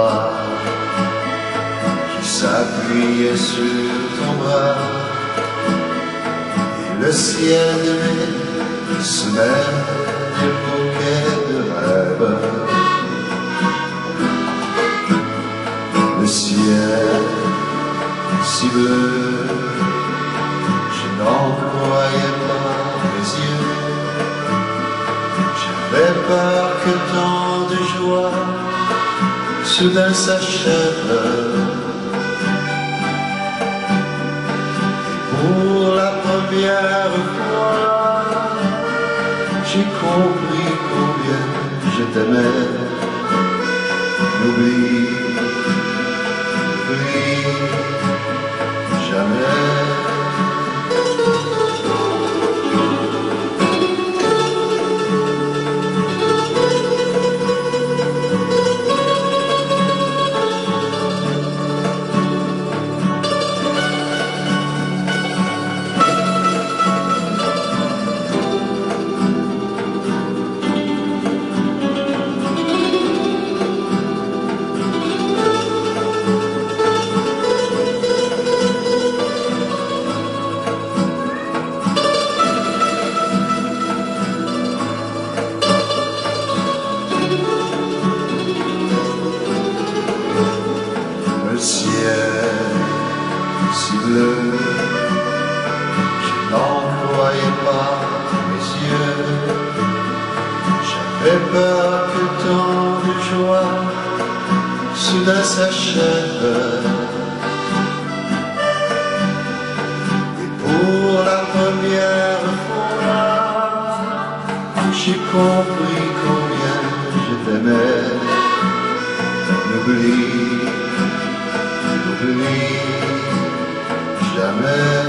bras qui s'appuyait sur ton bras, et le ciel de mes semaines de bouquets de rêves. Le ciel si bleu, je n'en croyais pas mes yeux. J'avais peur que tant de joie soudain s'achève. Pour la première fois, j'ai compris combien je t'aimais. N'oublie jamais. Le ciel si bleu, je n'en croyais pas mes yeux. J'avais peur que tant de joie soudain s'achève. Et pour la première fois, j'ai compris combien je t'aimais. N'oublie jamais.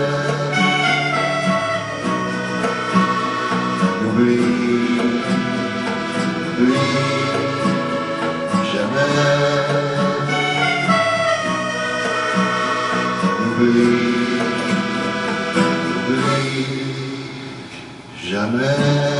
N'oublie jamais. N'oublie jamais.